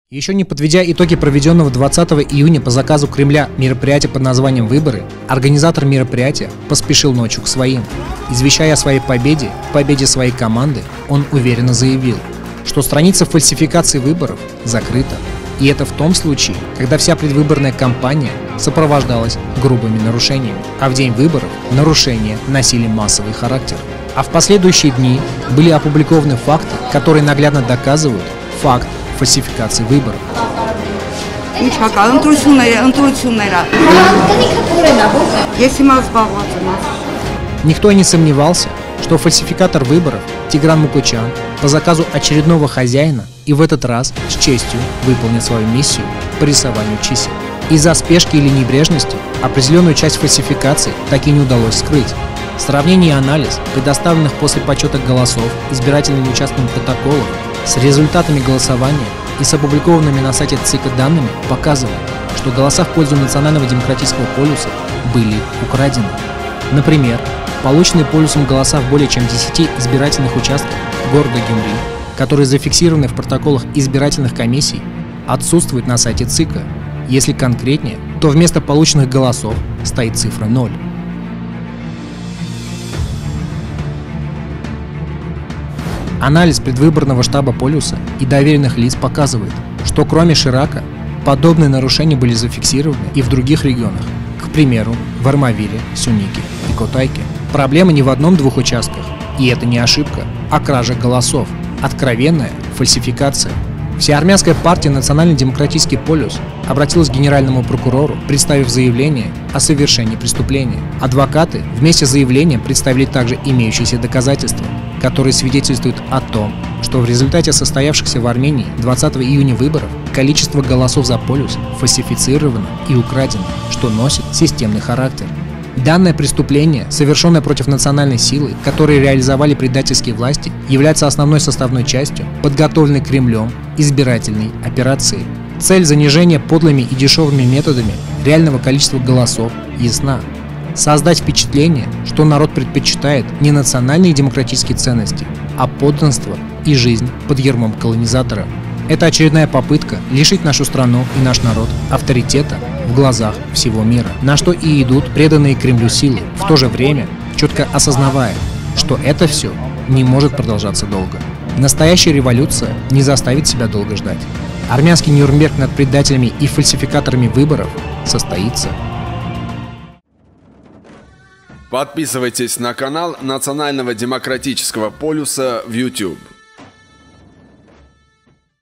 Еще не подведя итоги проведенного 20 июня по заказу Кремля мероприятия под названием «Выборы», организатор мероприятия поспешил ночью к своим. Извещая о своей победе своей команды, он уверенно заявил, что страница фальсификации выборов закрыта. И это в том случае, когда вся предвыборная кампания сопровождалась грубыми нарушениями, а в день выборов нарушения носили массовый характер. А в последующие дни были опубликованы факты, которые наглядно доказывают факт фальсификации выборов. Никто и не сомневался, что фальсификатор выборов Тигран Мукучан по заказу очередного хозяина и в этот раз с честью выполнит свою миссию по рисованию чисел. Из-за спешки или небрежности определенную часть фальсификаций так и не удалось скрыть. Сравнение и анализ предоставленных после подсчета голосов избирательными участками протоколов с результатами голосования и с опубликованными на сайте ЦИКа данными показывают, что голоса в пользу Национального демократического полюса были украдены. Например, полученные полюсом голоса в более чем 10 избирательных участках города Гюмри, которые зафиксированы в протоколах избирательных комиссий, отсутствуют на сайте ЦИКа. Если конкретнее, то вместо полученных голосов стоит цифра 0. Анализ предвыборного штаба полюса и доверенных лиц показывает, что кроме Ширака, подобные нарушения были зафиксированы и в других регионах, к примеру, в Армавире, Сюнике и Котайке. Проблема не в одном-двух участках, и это не ошибка, а кража голосов, откровенная фальсификация. Всеармянская партия «Национальный демократический полюс» обратилась к генеральному прокурору, представив заявление о совершении преступления. Адвокаты вместе с заявлением представили также имеющиеся доказательства, которые свидетельствуют о том, что в результате состоявшихся в Армении 20 июня выборов количество голосов за полюс фальсифицировано и украдено, что носит системный характер. Данное преступление, совершенное против национальной силы, которые реализовали предательские власти, является основной составной частью подготовленной Кремлем избирательной операции. Цель занижения подлыми и дешевыми методами реального количества голосов ясна. Создать впечатление, что народ предпочитает не национальные демократические ценности, а подданство и жизнь под ярмом колонизатора. Это очередная попытка лишить нашу страну и наш народ авторитета в глазах всего мира, на что и идут преданные Кремлю силы, в то же время четко осознавая, что это все не может продолжаться долго. Настоящая революция не заставит себя долго ждать. Армянский Нюрнберг над предателями и фальсификаторами выборов состоится. Подписывайтесь на канал Национального демократического полюса в YouTube.